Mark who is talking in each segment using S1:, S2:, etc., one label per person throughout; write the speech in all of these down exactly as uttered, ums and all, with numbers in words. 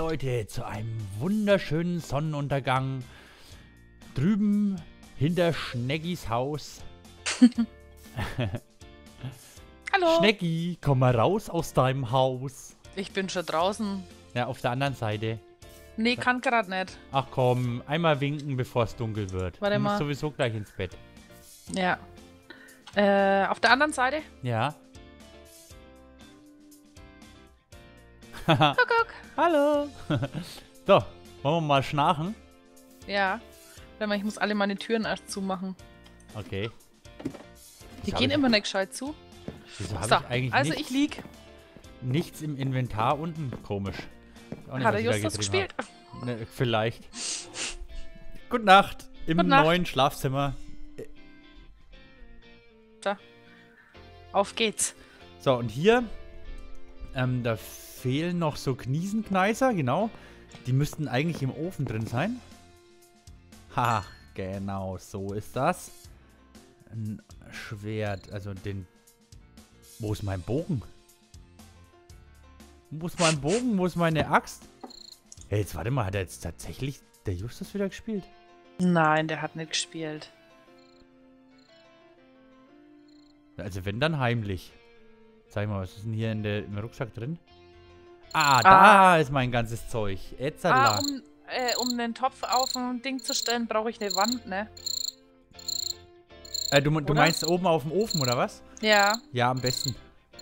S1: Leute, zu einem wunderschönen Sonnenuntergang drüben hinter Schneggis Haus.
S2: Hallo.
S1: Schneggi, komm mal raus aus deinem Haus.
S2: Ich bin schon draußen.
S1: Ja, auf der anderen Seite.
S2: Nee, kann grad nicht.
S1: Ach komm, einmal winken, bevor es dunkel wird.
S2: Warte
S1: du musst
S2: mal.
S1: sowieso gleich ins Bett.
S2: Ja. Äh, auf der anderen Seite?
S1: Ja.
S2: Guck, guck.
S1: Hallo. So, wollen wir mal schnarchen?
S2: Ja. Warte mal, ich muss alle meine Türen erst zumachen.
S1: Okay.
S2: Die
S1: Das
S2: gehen
S1: hab
S2: immer nicht gescheit zu.
S1: ich, Wieso habe
S2: So,
S1: ich eigentlich
S2: also
S1: nichts,
S2: ich lieg.
S1: nichts im Inventar unten? Komisch. Auch nicht,
S2: Hat
S1: was
S2: er
S1: ich da
S2: Justus
S1: getrieben
S2: gespielt?
S1: hab. Ne, vielleicht. Gute Nacht im
S2: Gute Nacht.
S1: neuen Schlafzimmer.
S2: So. Auf geht's.
S1: So, und hier, ähm, da fehlen noch so Kniesenkneiser, genau. Die müssten eigentlich im Ofen drin sein. Ha, genau, so ist das. Ein Schwert, also den... Wo ist mein Bogen? Wo ist mein Bogen? Wo ist meine Axt? Hey, jetzt warte mal, hat er jetzt tatsächlich der Justus wieder gespielt?
S2: Nein, der hat nicht gespielt.
S1: Also wenn, dann heimlich. Sag mal, was ist denn hier in der, im Rucksack drin? Ah,
S2: Ah.
S1: da ist mein ganzes Zeug. Etzala.
S2: Ah, um, äh, um den Topf auf ein Ding zu stellen, brauche ich eine Wand, ne?
S1: Äh, du, du
S2: Oder?
S1: meinst oben auf dem Ofen, oder was?
S2: Ja.
S1: Ja, am besten.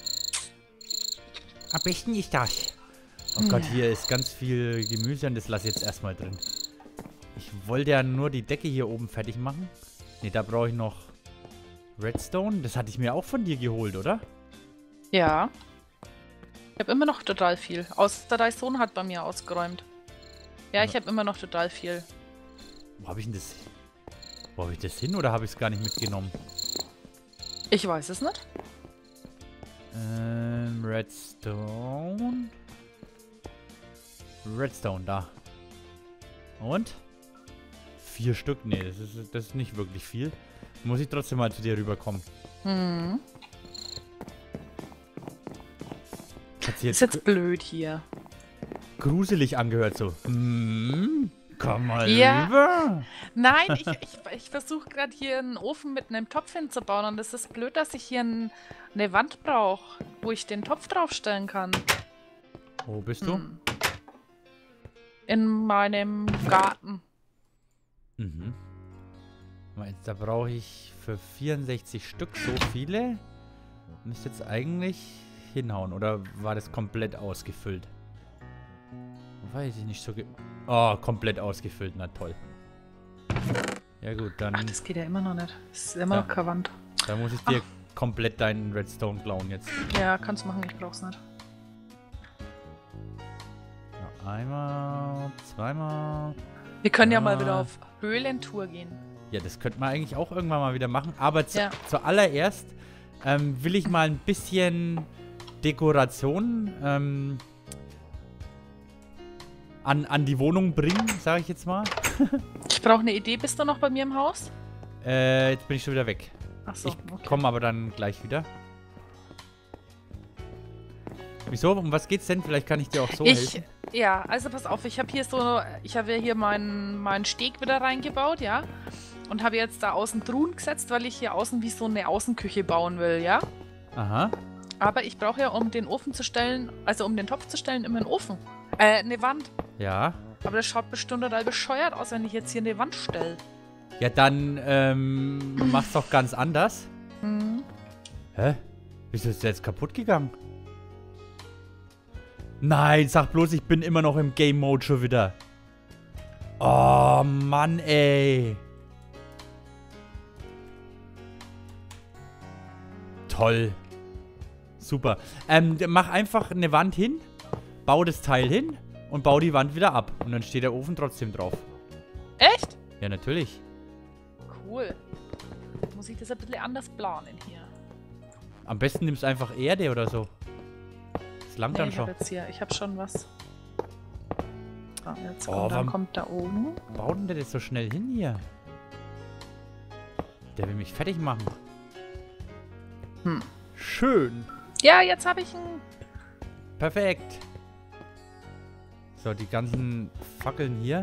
S1: Am besten ist das. Oh Gott, hier ist ganz viel Gemüse und das lasse ich jetzt erstmal drin. Ich wollte ja nur die Decke hier oben fertig machen. Ne, da brauche ich noch Redstone. Das hatte ich mir auch von dir geholt, oder?
S2: Ja. Ich habe immer noch total viel. Außer dein Sohn hat bei mir ausgeräumt. Ja, ich
S1: Ja.
S2: habe immer noch total viel.
S1: Wo habe ich denn das? Wo habe ich das hin oder habe ich es gar nicht mitgenommen?
S2: Ich weiß es nicht.
S1: Ähm, Redstone. Redstone, da. Und? Vier Stück? Nee, das ist, das ist nicht wirklich viel. Muss ich trotzdem mal zu dir rüberkommen.
S2: Hm.
S1: Hat sie
S2: Ist
S1: jetzt
S2: jetzt blöd hier.
S1: gruselig angehört so. Hm, komm mal
S2: Ja.
S1: rüber.
S2: Nein, ich, ich, ich versuche gerade hier einen Ofen mit einem Topf hinzubauen und es ist blöd, dass ich hier ein, eine Wand brauche, wo ich den Topf draufstellen kann.
S1: Wo bist du?
S2: Hm. In meinem Garten.
S1: Mhm. Meinst, da brauche ich für vierundsechzig Stück so viele. Müsste jetzt eigentlich hinhauen. Oder war das komplett ausgefüllt? Weiß ich nicht so ge... Oh, komplett ausgefüllt. Na toll. Ja gut, dann...
S2: Ach, das geht ja immer noch nicht. Das ist immer
S1: Ja.
S2: noch keine Wand.
S1: Dann muss ich dir komplett deinen Redstone klauen jetzt.
S2: Ja, kannst machen, ich brauch's nicht.
S1: Ja, einmal, zweimal.
S2: Wir können ja mal
S1: Ah.
S2: wieder auf Höhlentour gehen.
S1: Ja, das könnte man eigentlich auch irgendwann mal wieder machen. Aber zu,
S2: Ja.
S1: zuallererst ähm, will ich mal ein bisschen Dekoration ähm, an, an die Wohnung bringen, sage ich jetzt mal.
S2: Ich brauche eine Idee. Bist du noch bei mir im Haus?
S1: Äh, jetzt bin ich schon wieder weg.
S2: Achso,
S1: Ich
S2: okay.
S1: komme aber dann gleich wieder. Wieso? Um was geht's denn? Vielleicht kann ich dir auch so
S2: Ich,
S1: helfen.
S2: ja, also pass auf, ich habe hier so, ich habe ja hier meinen meinen Steg wieder reingebaut, ja. Und habe jetzt da außen Truhen gesetzt, weil ich hier außen wie so eine Außenküche bauen will, ja.
S1: Aha.
S2: Aber ich brauche ja, um den Ofen zu stellen, also um den Topf zu stellen, immer einen Ofen. Äh, eine Wand.
S1: Ja.
S2: Aber das schaut bestimmt total bescheuert aus, wenn ich jetzt hier eine Wand stelle.
S1: Ja, dann ähm, mach's doch ganz anders.
S2: Mhm.
S1: Hä? Wieso ist der jetzt kaputt gegangen? Nein, sag bloß, ich bin immer noch im Game Mode schon wieder. Oh, Mann, ey. Toll. Super. Ähm, mach einfach eine Wand hin, bau das Teil hin und bau die Wand wieder ab. Und dann steht der Ofen trotzdem drauf.
S2: Echt?
S1: Ja, natürlich.
S2: Cool. Muss ich das ein bisschen anders planen hier.
S1: Am besten nimmst du einfach Erde oder so. Das langt
S2: Nee,
S1: dann
S2: ich
S1: schon.
S2: habe jetzt hier, ich habe schon was. So, jetzt
S1: Oh,
S2: kommt, dann
S1: warum-
S2: kommt da oben.
S1: Baut denn der das so schnell hin hier? Der will mich fertig machen.
S2: Hm.
S1: Schön.
S2: Ja, jetzt habe ich einen.
S1: Perfekt. So, die ganzen Fackeln hier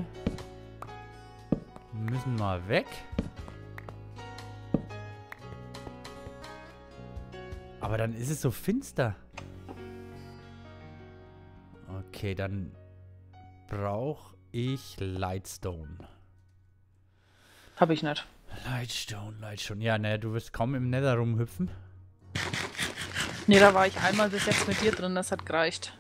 S1: müssen mal weg. Aber dann ist es so finster. Okay, dann brauche ich Lightstone.
S2: Habe ich nicht.
S1: Lightstone, Lightstone. Ja, ne, du wirst kaum im Nether rumhüpfen.
S2: Ne, da war ich einmal bis jetzt mit dir drin, das hat gereicht.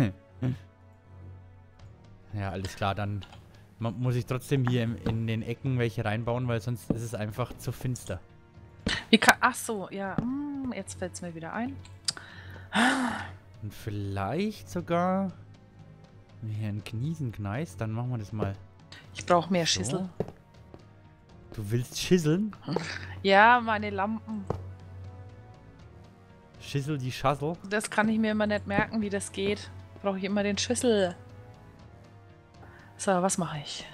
S1: Ja, alles klar, dann muss ich trotzdem hier in, in den Ecken welche reinbauen, weil sonst ist es einfach zu finster.
S2: Wie kann. Ach so, ja. Hm, jetzt fällt es mir wieder ein.
S1: Und vielleicht sogar, wenn hier ein Kniesen kneist, dann machen wir das mal.
S2: Ich brauche mehr
S1: so.
S2: Schüssel.
S1: Du willst schisseln?
S2: Ja, meine Lampen.
S1: Schissel die Schassel?
S2: Das kann ich mir immer nicht merken, wie das geht. Brauche ich immer den Schüssel. So, was mache ich?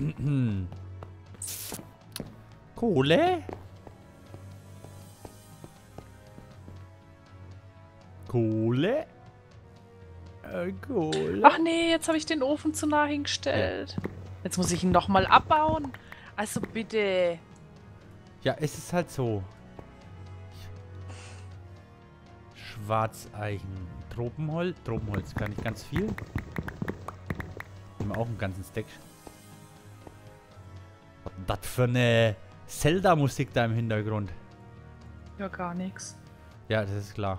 S1: Kohle? Kohle? Äh, Kohle?
S2: Ach nee, jetzt habe ich den Ofen zu nah hingestellt. Ja. Jetzt muss ich ihn nochmal abbauen. Also bitte.
S1: Ja, es ist halt so. Schwarzeichen. Tropenholz. Tropenholz kann ich ganz viel. Nehmen wir auch einen ganzen Stack. Was ist das für eine Zelda-Musik da im Hintergrund?
S2: Ja, gar nichts.
S1: Ja, das ist klar.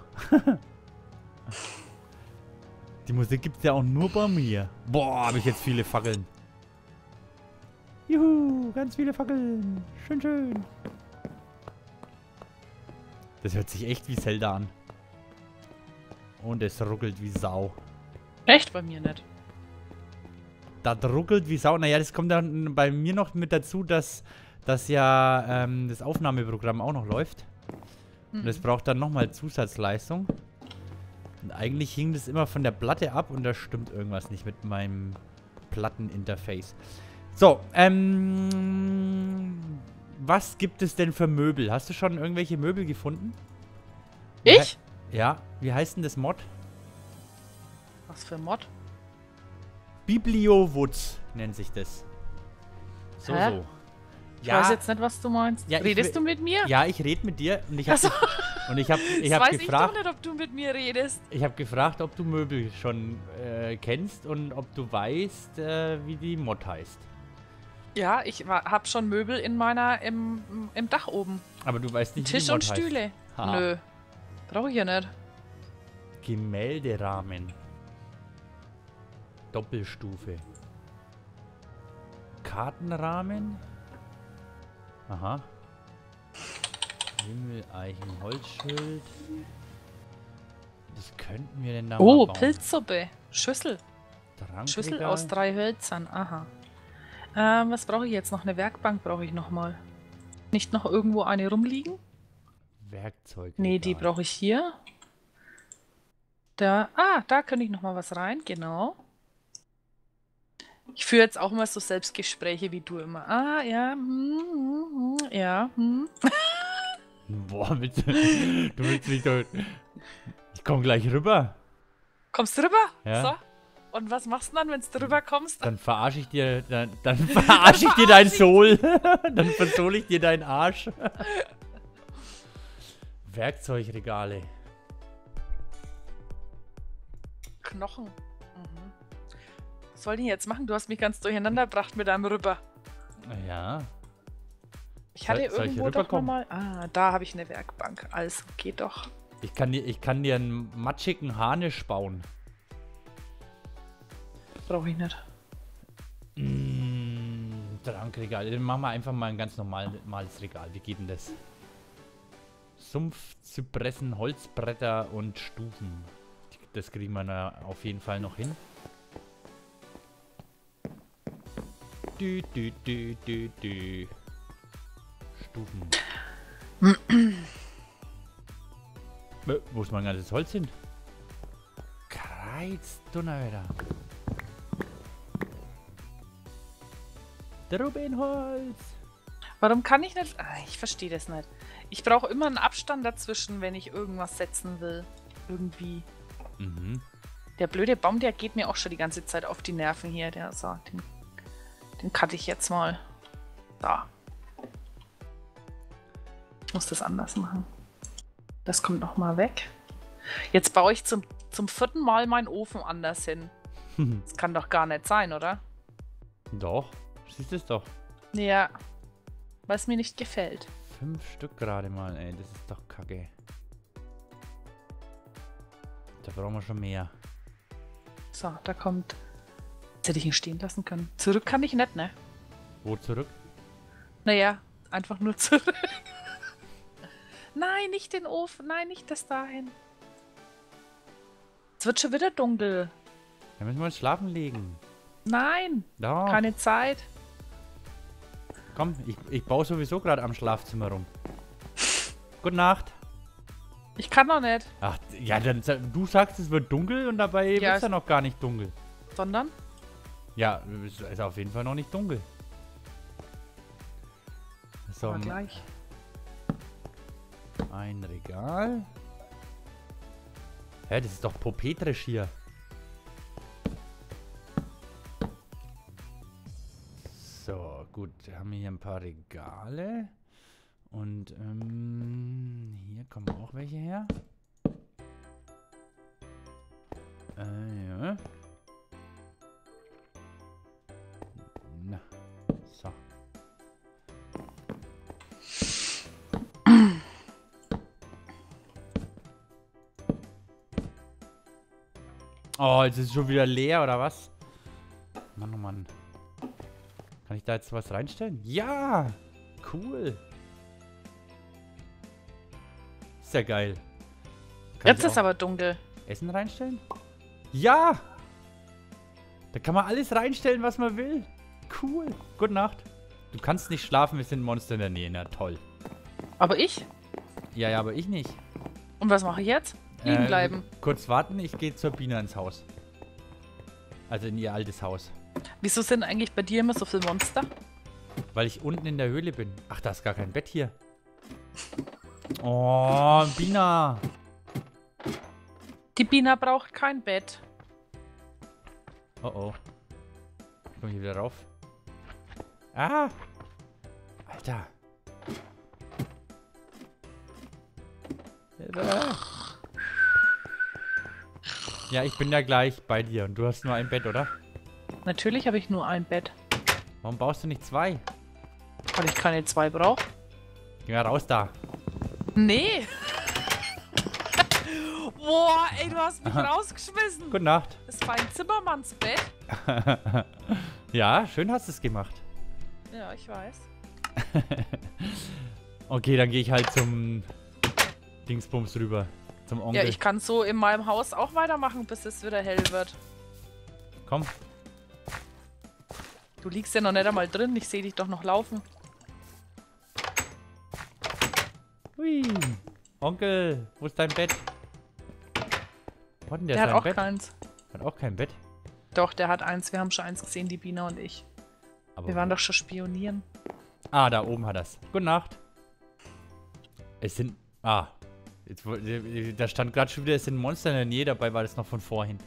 S1: Die Musik gibt's ja auch nur bei mir. Boah, habe ich jetzt viele Fackeln. Juhu, ganz viele Fackeln. Schön, schön. Das hört sich echt wie Zelda an. Und es ruckelt wie Sau.
S2: Echt? Bei mir nicht.
S1: Das ruckelt wie Sau. Naja, das kommt dann bei mir noch mit dazu, dass, dass ja ähm, das Aufnahmeprogramm auch noch läuft.
S2: Mhm.
S1: Und das braucht dann nochmal Zusatzleistung. Und eigentlich hing das immer von der Platte ab und da stimmt irgendwas nicht mit meinem Platteninterface. So, ähm... was gibt es denn für Möbel? Hast du schon irgendwelche Möbel gefunden?
S2: Ich?
S1: Ja, wie heißt denn das Mod?
S2: Was für Mod?
S1: Bibliowoods nennt sich das. So,
S2: Hä?
S1: so.
S2: Ich
S1: Ja,
S2: weiß jetzt nicht, was du meinst.
S1: Ja, ich
S2: Redest
S1: will-
S2: du mit mir?
S1: ja, ich rede mit dir und ich habe
S2: Achso,
S1: und ich habe ich
S2: das
S1: hab
S2: weiß
S1: gefragt,
S2: ich doch nicht, ob du mit mir redest.
S1: ich habe gefragt, ob du Möbel schon äh, kennst und ob du weißt, äh, wie die Mod heißt.
S2: Ja, ich wa- hab schon Möbel in meiner, im, im Dach oben.
S1: Aber du weißt nicht, wie
S2: Tisch
S1: die Mod
S2: und
S1: heißt.
S2: Stühle.
S1: Ha.
S2: Nö. Brauche ich ja nicht.
S1: Gemälderahmen. Doppelstufe. Kartenrahmen. Aha. Himmel, Eichen, Holzschild. Was könnten wir denn da
S2: Oh,
S1: mal bauen?
S2: Pilzsuppe. Schüssel.
S1: Trankregal?
S2: Schüssel aus drei Hölzern. Aha. Ähm, was brauche ich jetzt noch? Eine Werkbank brauche ich noch mal. Nicht noch irgendwo eine rumliegen?
S1: Werkzeug.
S2: Nee, die brauche ich hier. Da. Ah, da könnte ich noch mal was rein. Genau. Ich führe jetzt auch mal so Selbstgespräche wie du immer. Ah, ja. Hm, hm, hm, ja. Hm.
S1: Boah, bitte. Du willst mich doch... Ich komm gleich rüber.
S2: Kommst du rüber?
S1: Ja.
S2: So. Und was machst du dann, wenn du rüber kommst?
S1: Dann verarsche ich dir... Dann, dann verarsche ich dir dein Soul. Dann versohle ich dir deinen Arsch. Werkzeugregale.
S2: Knochen. Mhm. Was soll ich denn jetzt machen? Du hast mich ganz durcheinander gebracht mit deinem Rüber.
S1: Ja.
S2: Ich hatte
S1: Soll- soll ich
S2: irgendwo doch noch
S1: rüberkommen?
S2: mal... Ah, da habe ich eine Werkbank. Also, geht doch.
S1: Ich kann dir, ich kann dir einen matschigen Harnisch bauen.
S2: Brauche ich nicht.
S1: Mmh, Trankregal. Dann machen wir einfach mal ein ganz normal- normales Regal. Wie geht denn das? Sumpf, Zypressen, Holzbretter und Stufen. Das kriegen wir da auf jeden Fall noch hin. Dü, dü, dü, dü, dü. Stufen. Äh, Wo ist mein ganzes Holz hin? Kreiz, Donnerwetter. Trubbenholz.
S2: Warum kann ich nicht... Ah, ich verstehe das nicht. Ich brauche immer einen Abstand dazwischen, wenn ich irgendwas setzen will. Irgendwie.
S1: Mhm.
S2: Der blöde Baum, der geht mir auch schon die ganze Zeit auf die Nerven hier. Der so, den, den cutte ich jetzt mal. Da. Ich muss das anders machen. Das kommt nochmal weg. Jetzt baue ich zum, zum vierten Mal meinen Ofen anders hin. Das kann doch gar nicht sein, oder?
S1: Doch, siehst du es doch.
S2: Ja, was mir nicht gefällt.
S1: Fünf Stück gerade mal, ey. Das ist doch kacke. Da brauchen wir schon mehr.
S2: So, da kommt... Jetzt hätte ich ihn stehen lassen können. Zurück kann ich nicht, ne?
S1: Wo zurück?
S2: Naja, einfach nur zurück. Nein, nicht den Ofen. Nein, nicht das dahin. Es wird schon wieder dunkel.
S1: Da müssen wir uns schlafen legen.
S2: Nein,
S1: Doch.
S2: keine Zeit.
S1: Komm, ich, ich baue sowieso gerade am Schlafzimmer rum. Gute Nacht.
S2: Ich kann doch nicht.
S1: Ach, ja, dann du sagst, es wird dunkel und dabei
S2: Ja,
S1: wird es ja noch gar nicht dunkel.
S2: Sondern?
S1: Ja, es ist auf jeden Fall noch nicht dunkel. So,
S2: Aber gleich.
S1: ein Regal. Hä, das ist doch popetrisch hier. So, gut, haben wir hier ein paar Regale. Und ähm, hier kommen auch welche her. Äh, ja. Na, so. Oh, jetzt ist es schon wieder leer, oder was? Mann, oh Mann. Kann ich da jetzt was reinstellen? Ja! Cool. Ist ja geil. Kann
S2: Jetzt
S1: ich
S2: ist
S1: auch
S2: aber dunkel.
S1: Essen reinstellen? Ja! Da kann man alles reinstellen, was man will. Cool. Gute Nacht. Du kannst nicht schlafen, wir sind Monster in der Nähe. Na toll.
S2: Aber ich?
S1: Ja, ja, aber ich nicht.
S2: Und was mache ich jetzt? Liegen
S1: Äh,
S2: bleiben.
S1: Kurz warten, ich gehe zur Biene ins Haus. Also in ihr altes Haus.
S2: Wieso sind eigentlich bei dir immer so viele Monster?
S1: Weil ich unten in der Höhle bin. Ach, da ist gar kein Bett hier. Oh, Bina.
S2: Die Bina braucht kein Bett.
S1: Oh oh. Komm ich wieder rauf. Ah! Alter. Ja, ich bin ja gleich bei dir und du hast nur ein Bett, oder?
S2: Natürlich habe ich nur ein Bett.
S1: Warum baust du nicht zwei?
S2: Weil ich keine zwei brauche.
S1: Geh mal raus da.
S2: Nee. Boah, ey, du hast mich rausgeschmissen.
S1: Gute Nacht.
S2: Das war ein Zimmermannsbett.
S1: Ja, schön hast du es gemacht.
S2: Ja, ich weiß.
S1: Okay, dann gehe ich halt zum Dingsbums rüber. Zum Onkel.
S2: Ja, ich kann so in meinem Haus auch weitermachen, bis es wieder hell wird.
S1: Komm.
S2: Du liegst ja noch nicht einmal drin, ich sehe dich doch noch laufen.
S1: Hui. Onkel, wo ist dein Bett? Wo hat denn der,
S2: Der hat
S1: sein
S2: auch
S1: Bett?
S2: keins.
S1: Hat auch kein Bett?
S2: Doch, der hat eins. Wir haben schon eins gesehen, die Bina und ich.
S1: Aber
S2: Wir waren doch schon spionieren.
S1: Ah, da oben hat er's. Gute Nacht. Es sind... Ah. Jetzt, wo- da stand gerade schon wieder, es sind Monster in der Nähe, dabei war das noch von vorhin.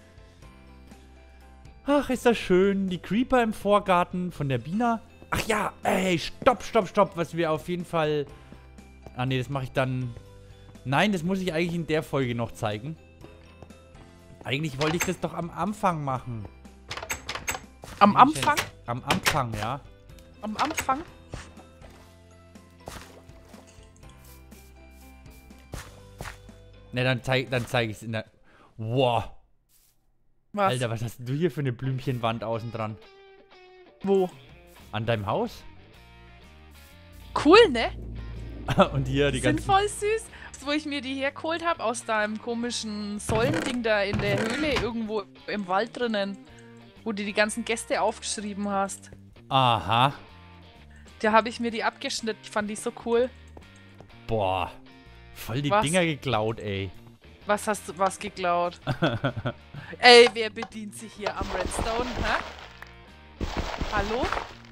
S1: Ach, ist das schön. Die Creeper im Vorgarten von der Bina. Ach ja, ey, stopp, stopp, stopp. Was wir auf jeden Fall... Ah, nee, das mache ich dann... Nein, das muss ich eigentlich in der Folge noch zeigen. Eigentlich wollte ich das doch am Anfang machen.
S2: Am Anfang?
S1: Am Anfang, ja.
S2: Am Anfang?
S1: Ne, dann zeig, dann zeige ich es in der... Wow.
S2: Was?
S1: Alter, was hast du hier für eine Blümchenwand außen dran?
S2: Wo?
S1: An deinem Haus?
S2: Cool, ne?
S1: Und hier die
S2: Die sind
S1: ganzen...
S2: voll süß. Wo ich mir die hergeholt habe, aus deinem komischen Säulending da in der Höhle, irgendwo im Wald drinnen. Wo du die ganzen Gäste aufgeschrieben hast.
S1: Aha.
S2: Da habe ich mir die abgeschnitten. Ich fand die so cool.
S1: Boah. Voll die
S2: Was?
S1: Dinger geklaut, ey.
S2: Was hast du was geklaut? Ey, wer bedient sich hier am Redstone, hä? Hallo?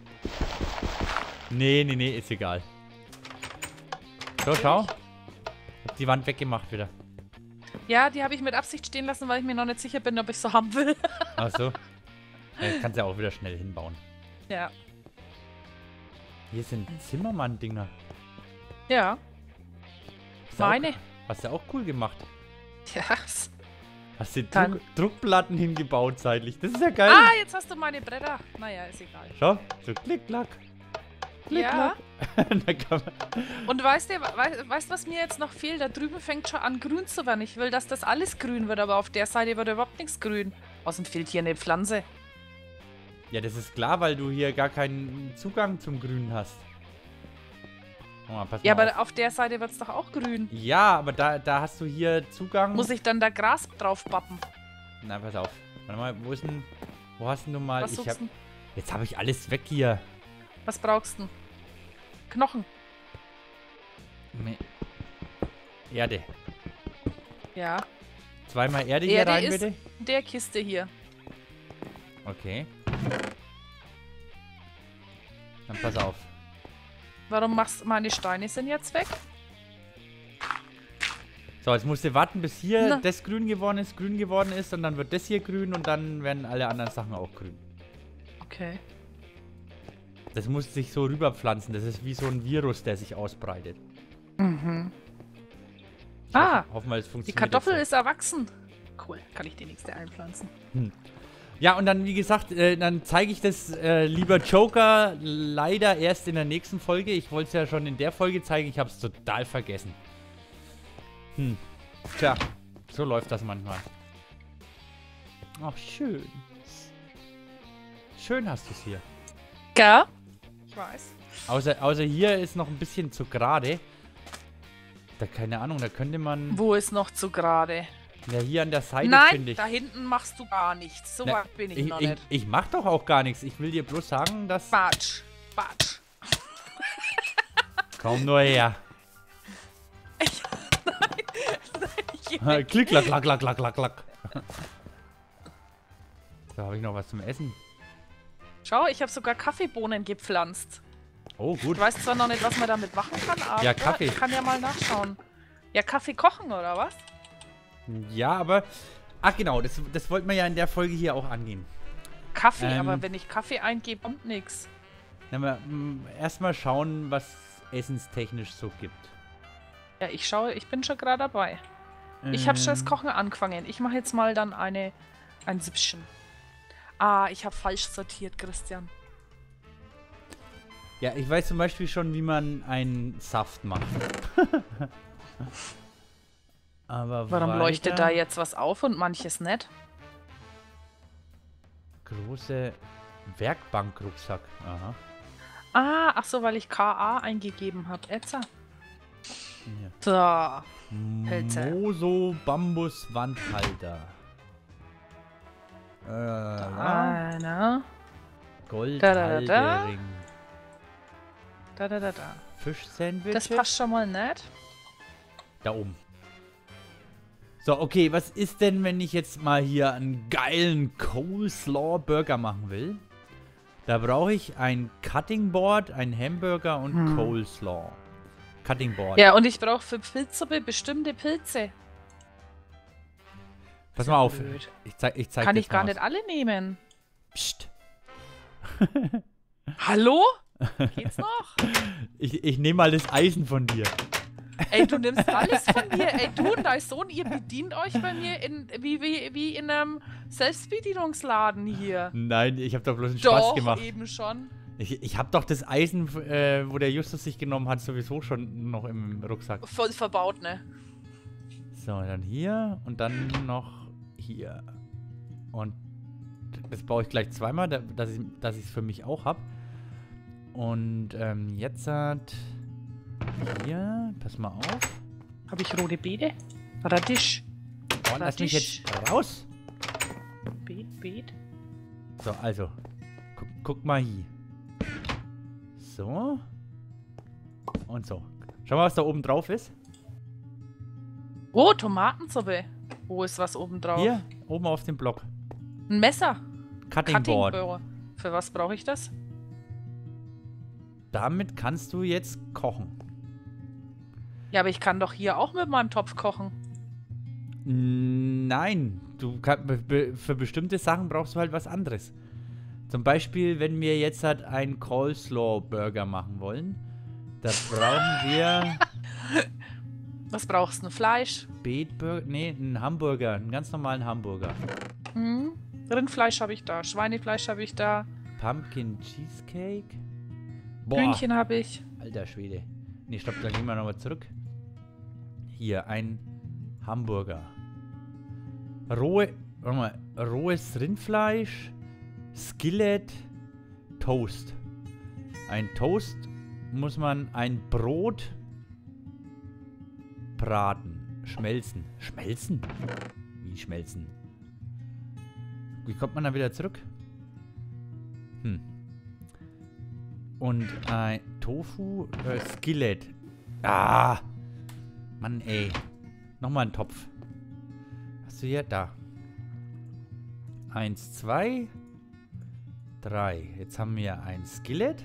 S1: Nee, nee, nee, ist egal. So, schau. Hab die Wand weggemacht wieder.
S2: Ja, die habe ich mit Absicht stehen lassen, weil ich mir noch nicht sicher bin, ob ich so haben will.
S1: Ach so. Ja, kannst ja auch wieder schnell hinbauen.
S2: Ja.
S1: Hier sind Zimmermann-Dinger.
S2: Ja.
S1: Hast du auch-
S2: Meine.
S1: Hast du auch cool gemacht.
S2: Ja.
S1: Hast du
S2: Dann-
S1: Druck, Druckplatten hingebaut seitlich. Das ist ja geil.
S2: Ah, jetzt hast du meine Bretter. Naja, ist egal.
S1: Schau, so klick, klack. Klick,
S2: Ja.
S1: klack. Da kann man
S2: Und weißt du, weißt, weißt, was mir jetzt noch fehlt? Da drüben fängt schon an grün zu werden. Ich will, dass das alles grün wird, aber auf der Seite wird überhaupt nichts grün. Außerdem fehlt hier eine Pflanze.
S1: Ja, das ist klar, weil du hier gar keinen Zugang zum Grün hast. Oh, mal, pass
S2: Ja,
S1: mal
S2: aber
S1: auf.
S2: auf der Seite wird es doch auch grün.
S1: Ja, aber da, da hast du hier Zugang.
S2: Muss ich dann da Gras drauf bappen?
S1: Na, pass auf. Warte mal, wo ist denn... Wo hast denn du mal...
S2: Was
S1: ich
S2: suchst
S1: hab,
S2: du?
S1: jetzt habe ich alles weg hier.
S2: Was brauchst du? Knochen.
S1: Nee. Erde.
S2: Ja.
S1: Zweimal Erde hier
S2: Erde
S1: rein,
S2: ist
S1: bitte.
S2: in der Kiste hier.
S1: Okay. Dann pass auf.
S2: Warum machst meine Steine sind jetzt weg?
S1: So, jetzt musst du warten, bis hier
S2: Na.
S1: das grün geworden ist, grün geworden ist und dann wird das hier grün und dann werden alle anderen Sachen auch grün.
S2: Okay.
S1: Das muss sich so rüberpflanzen. Das ist wie so ein Virus, der sich ausbreitet.
S2: Mhm.
S1: Ich
S2: Ah,
S1: hoffe, hoffen wir, es
S2: die
S1: funktioniert.
S2: Kartoffel
S1: jetzt
S2: ist erwachsen. Cool, kann ich die nächste einpflanzen.
S1: so. Ja, und dann, wie gesagt, äh, dann zeige ich das, äh, lieber Joker, leider erst in der nächsten Folge. Ich wollte es ja schon in der Folge zeigen. Ich habe es total vergessen. Hm. Tja, so läuft das manchmal. Ach, schön. Schön hast du es hier.
S2: Ja? Ich weiß.
S1: Außer, außer hier ist noch ein bisschen zu gerade. Da, keine Ahnung, da könnte man...
S2: Wo ist noch zu gerade?
S1: Ja, hier an der Seite,
S2: Nein,
S1: finde ich.
S2: da hinten machst du gar nichts. So
S1: Na,
S2: weit bin ich,
S1: Ich,
S2: noch
S1: ich,
S2: nicht.
S1: ich mach doch auch gar nichts. Ich will dir bloß sagen, dass...
S2: Batsch. Batsch.
S1: Komm nur her.
S2: Ich, nein, nein, ich,
S1: Klick, klack, klack, klack, klack, klack, klack. Da habe ich noch was zum Essen.
S2: Schau, ich habe sogar Kaffeebohnen gepflanzt.
S1: Oh, gut.
S2: Ich weiß zwar noch nicht, was man damit machen kann, aber
S1: Ja, Kaffee.
S2: ich kann ja mal nachschauen. Ja, Kaffee kochen, oder was?
S1: Ja, aber... Ach genau, das, das wollten wir ja in der Folge hier auch angehen.
S2: Kaffee,
S1: Ähm.
S2: aber wenn ich Kaffee eingebe, kommt nichts.
S1: Erstmal schauen, was essenstechnisch so gibt.
S2: Ja, ich schaue, ich bin schon gerade dabei. Ich habe schon das
S1: Ähm,
S2: Kochen angefangen. Ich mache jetzt mal dann eine, ein Süppchen. Ah, ich habe falsch sortiert, Christian.
S1: Ja, ich weiß zum Beispiel schon, wie man einen Saft macht. Aber
S2: Warum
S1: weiter?
S2: leuchtet da jetzt was auf und manches nicht?
S1: Große Werkbankrucksack. Aha.
S2: Ah, ach so, weil ich K A eingegeben habe. Etza.
S1: Hier.
S2: So. Pilze.
S1: Moso Bambus Wandhalter. Äh, ja.
S2: Einer.
S1: Gold
S2: Da, da, da, da.
S1: Haltering.
S2: Da, da, da, da.
S1: Fischsandwich.
S2: Das passt schon mal nicht.
S1: Da oben. So, okay, was ist denn, wenn ich jetzt mal hier einen geilen Coleslaw Burger machen will? Da brauche ich ein Cutting Board, ein Hamburger und
S2: Hm.
S1: Coleslaw. Cutting Board.
S2: Ja, und ich brauche für Pilzsuppe bestimmte Pilze.
S1: Pass mal auf.
S2: Blöd.
S1: Ich zeig, ich zeig
S2: Kann
S1: dir
S2: ich gar
S1: mal
S2: nicht alle nehmen.
S1: was. Psst.
S2: Hallo? Geht's noch?
S1: Ich, ich nehme mal das Eisen von dir.
S2: Ey, du nimmst alles von mir. Ey, du und dein Sohn, ihr bedient euch bei mir in, wie, wie, wie in einem Selbstbedienungsladen hier.
S1: Nein, ich habe doch bloß einen Spaß
S2: Doch,
S1: gemacht.
S2: eben schon.
S1: Ich, ich habe doch das Eisen, äh, wo der Justus sich genommen hat, sowieso schon noch im Rucksack.
S2: Voll verbaut, ne?
S1: So, dann hier und dann noch hier. Und das baue ich gleich zweimal, da- dass ich dass ich es für mich auch habe. Und ähm, jetzt hat hier, pass mal auf.
S2: Habe ich rote Beete? Radisch.
S1: Oh, lass mich
S2: Radisch.
S1: jetzt raus.
S2: Beet, Beet.
S1: So, also, guck, guck mal hier. So. Und so. Schau mal, was da oben drauf ist.
S2: Oh, Tomatensuppe. Wo ist was oben drauf?
S1: Hier, oben auf dem Block.
S2: Ein Messer.
S1: Cutting Board.
S2: Board. Für was brauche ich das?
S1: Damit kannst du jetzt kochen.
S2: Ja, aber ich kann doch hier auch mit meinem Topf kochen.
S1: Nein, du kann, be, für bestimmte Sachen brauchst du halt was anderes. Zum Beispiel, wenn wir jetzt halt einen Coleslaw-Burger machen wollen, da brauchen wir...
S2: Was brauchst du? Fleisch?
S1: Beetburger? Nee, einen Hamburger, einen ganz normalen Hamburger.
S2: Hm. Rindfleisch habe ich da, Schweinefleisch habe ich da.
S1: Pumpkin Cheesecake? Boah,
S2: Hühnchen habe ich.
S1: alter Schwede. Nee, stopp, dann gehen wir nochmal zurück. Hier, ein Hamburger. Rohe, warte mal, rohes Rindfleisch, Skillet, Toast. Ein Toast muss man ein Brot braten, schmelzen. Schmelzen? Wie schmelzen? Wie kommt man da wieder zurück? Hm. Und ein Tofu, äh, Skillet. Ah! Mann, ey. Nochmal ein Topf. Hast du hier? Da. Eins, zwei, drei. Jetzt haben wir ein Skillet.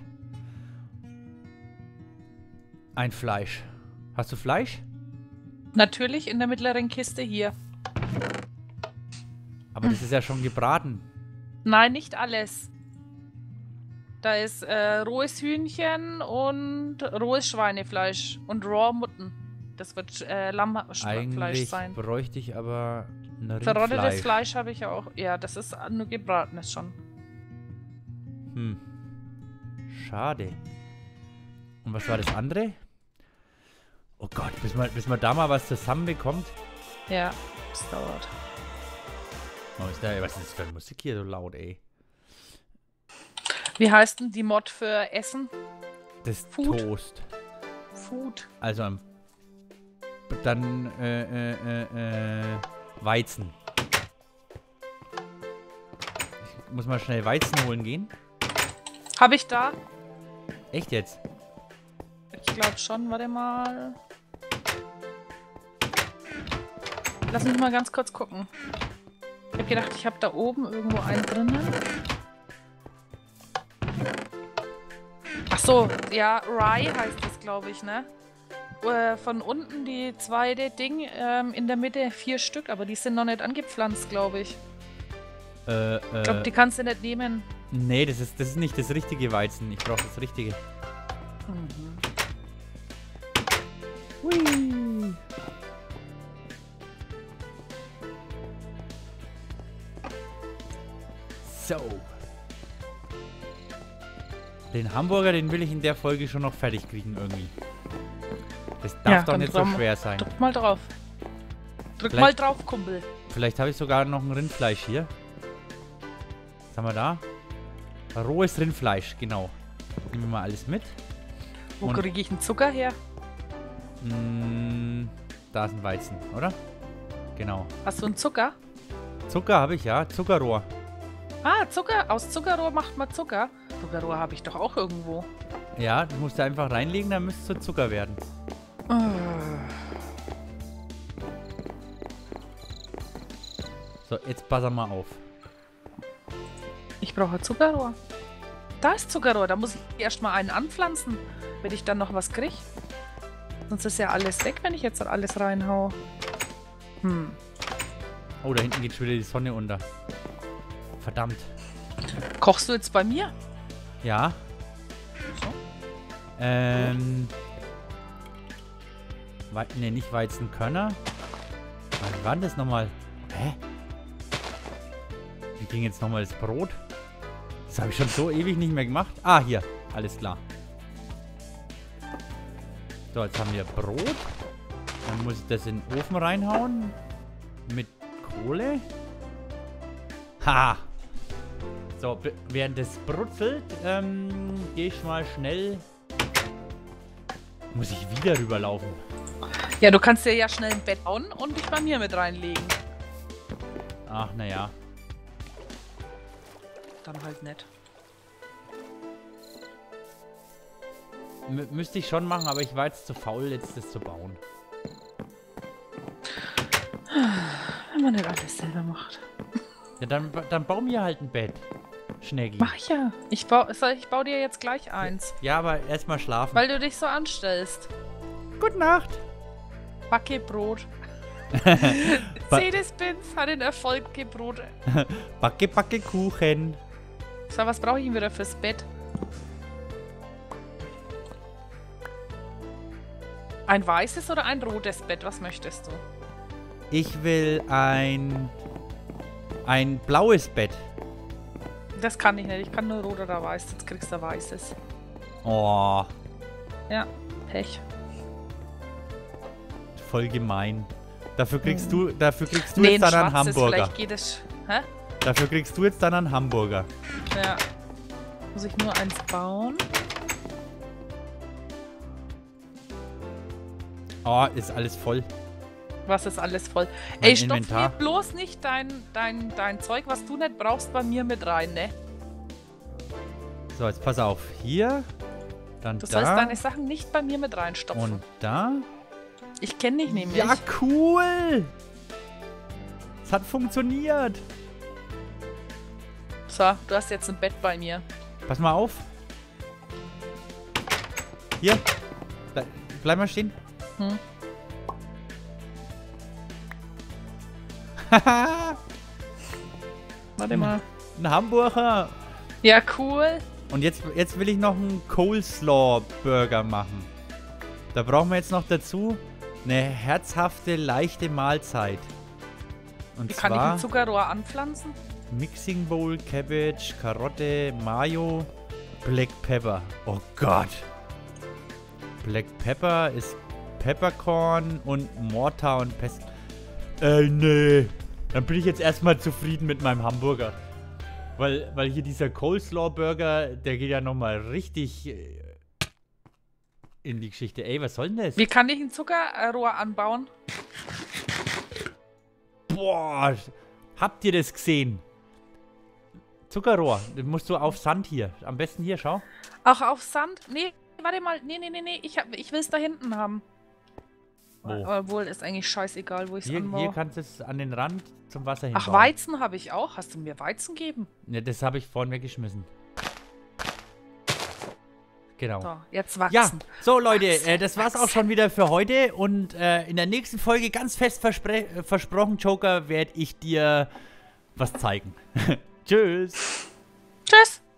S1: Ein Fleisch. Hast du Fleisch?
S2: Natürlich in der mittleren Kiste hier.
S1: Aber das ist ja schon gebraten.
S2: Nein, nicht alles. Da ist äh, rohes Hühnchen und rohes Schweinefleisch und Raw Mutten. Das wird äh, Lammfleisch
S1: Eigentlich
S2: sein.
S1: bräuchte ich aber ein Rindfleisch.
S2: Verrottetes Fleisch habe ich auch. Ja, das ist nur gebratenes schon.
S1: Hm. Schade. Und was war das andere? Oh Gott, bis man, bis man da mal was zusammenbekommt.
S2: Ja, das dauert.
S1: Oh, ist da, was ist das für Musik hier so laut, ey?
S2: Wie heißt denn die Mod für Essen?
S1: Das
S2: Food.
S1: Toast.
S2: Food.
S1: Also am dann äh, äh, äh, äh, Weizen. Ich muss mal schnell Weizen holen gehen.
S2: Habe ich da?
S1: Echt jetzt?
S2: Ich glaube schon. Warte mal. Lass mich mal ganz kurz gucken. Ich habe gedacht, ich habe da oben irgendwo einen drinnen. Ach so, ja, Rye heißt das, glaube ich, ne? Äh, von unten die zweite Ding, ähm, in der Mitte vier Stück, aber die sind noch nicht angepflanzt, glaube ich.
S1: Äh, äh,
S2: Ich glaube, die kannst du nicht nehmen.
S1: nee, das ist, das ist nicht das richtige Weizen. Ich brauche das richtige.
S2: Mhm.
S1: Hui. So. Den Hamburger, den will ich in der Folge schon noch fertig kriegen irgendwie. Das darf
S2: Ja,
S1: doch
S2: dann
S1: nicht so
S2: drum-
S1: schwer sein.
S2: Drück mal drauf. Drück
S1: Vielleicht-
S2: mal drauf, Kumpel.
S1: Vielleicht habe ich sogar noch ein Rindfleisch hier. Was haben wir da? Rohes Rindfleisch, genau. Nehmen wir mal alles mit.
S2: Wo
S1: Und-
S2: kriege ich den Zucker her?
S1: Mm, da ist ein Weizen, oder? Genau.
S2: Hast du einen Zucker?
S1: Zucker habe ich, ja. Zuckerrohr.
S2: Ah, Zucker. Aus Zuckerrohr macht man Zucker. Zuckerrohr habe ich doch auch irgendwo.
S1: Ja, das musst du einfach reinlegen, dann müsste es zu Zucker werden. So, jetzt pass mal auf.
S2: Ich brauche Zuckerrohr. Da ist Zuckerrohr. Da muss ich erstmal einen anpflanzen, wenn ich dann noch was kriege. Sonst ist ja alles weg, wenn ich jetzt alles reinhau. Hm.
S1: Oh, da hinten geht schon wieder die Sonne unter. Verdammt.
S2: Kochst du jetzt bei mir?
S1: Ja.
S2: So.
S1: Ähm. We ne, nicht Weizenkörner. Was war denn das nochmal? Hä? Wie ging jetzt nochmal das Brot? Das habe ich schon so ewig nicht mehr gemacht. Ah, hier. Alles klar. So, jetzt haben wir Brot. Dann muss ich das in den Ofen reinhauen. Mit Kohle. Ha! So, be- während das brutzelt, ähm, gehe ich mal schnell. Muss ich wieder rüberlaufen?
S2: Ja, du kannst dir ja schnell ein Bett bauen und dich bei mir mit reinlegen.
S1: Ach, naja.
S2: Dann halt nicht.
S1: M müsste ich schon machen, aber ich war jetzt zu faul, jetzt das zu bauen.
S2: Wenn man nicht alles selber macht.
S1: Ja, dann, ba- dann bau mir halt ein Bett. Schneggi.
S2: Mach ich ja. Ich baue ich bau dir jetzt gleich eins.
S1: Ja, aber erstmal schlafen.
S2: Weil du dich so anstellst.
S1: Gute Nacht.
S2: Backe Brot. Mercedes-Benz hat den Erfolg gebrochen.
S1: Backe, backe Kuchen.
S2: So, was brauche ich denn wieder fürs Bett? Ein weißes oder ein rotes Bett? Was möchtest du?
S1: Ich will ein... ein blaues Bett.
S2: Das kann ich nicht. Ich kann nur rot oder weiß. Jetzt kriegst du ein weißes.
S1: Oh,
S2: Ja, Pech.
S1: voll gemein. Dafür kriegst du, dafür kriegst du
S2: Nee,
S1: jetzt
S2: ein
S1: dann einen
S2: schwarzes.
S1: Hamburger.
S2: Vielleicht geht es... Hä?
S1: Dafür kriegst du jetzt dann einen Hamburger.
S2: Ja. Muss ich nur eins bauen?
S1: Oh, ist alles voll.
S2: Was ist alles voll?
S1: Mein
S2: Ey, stopf
S1: Inventar.
S2: mir bloß nicht dein, dein, dein Zeug, was du nicht brauchst, bei mir mit rein, ne?
S1: So, jetzt pass auf. Hier, dann
S2: Du
S1: da
S2: sollst deine Sachen nicht bei mir mit reinstopfen.
S1: und da.
S2: Ich kenne dich nämlich.
S1: Ja, cool. Es hat funktioniert.
S2: So, du hast jetzt ein Bett bei mir.
S1: Pass mal auf. Hier. Ble bleib mal stehen.
S2: Hm.
S1: Haha.
S2: Warte mal.
S1: Ein Hamburger.
S2: Ja, cool.
S1: Und jetzt, jetzt will ich noch einen Coleslaw-Burger machen. Da brauchen wir jetzt noch dazu eine herzhafte, leichte Mahlzeit. Und
S2: Wie kann ich
S1: zwar
S2: ein Zuckerrohr anpflanzen?
S1: Mixing Bowl, Cabbage, Karotte, Mayo, Black Pepper. Oh Gott. Black Pepper ist Peppercorn und Mortar und Pest. Ey, nee. Dann bin ich jetzt erstmal zufrieden mit meinem Hamburger. Weil, weil hier dieser Coleslaw-Burger, der geht ja nochmal richtig äh, in die Geschichte. Ey, was soll denn das?
S2: Wie kann ich ein Zuckerrohr anbauen?
S1: Boah, habt ihr das gesehen? Zuckerrohr, das musst du auf Sand hier. Am besten hier, schau.
S2: Auch auf Sand? Nee, warte mal. Nee, nee, nee, nee. Ich, hab- ich will es da hinten haben.
S1: Wo?
S2: Obwohl, ist eigentlich scheißegal, wo ich es
S1: Hier,
S2: anbaue.
S1: hier kannst du es an den Rand zum Wasser hin.
S2: Ach, Weizen habe ich auch. Hast du mir Weizen gegeben?
S1: Ja, das habe ich vorhin weggeschmissen. Genau.
S2: So, jetzt wachsen.
S1: Ja, so Leute,
S2: Wachsen,
S1: äh, das war's auch
S2: wachsen.
S1: schon wieder für heute. Und äh, in der nächsten Folge, ganz fest verspre äh, versprochen, Joker, werde ich dir was zeigen. Tschüss.
S2: Tschüss.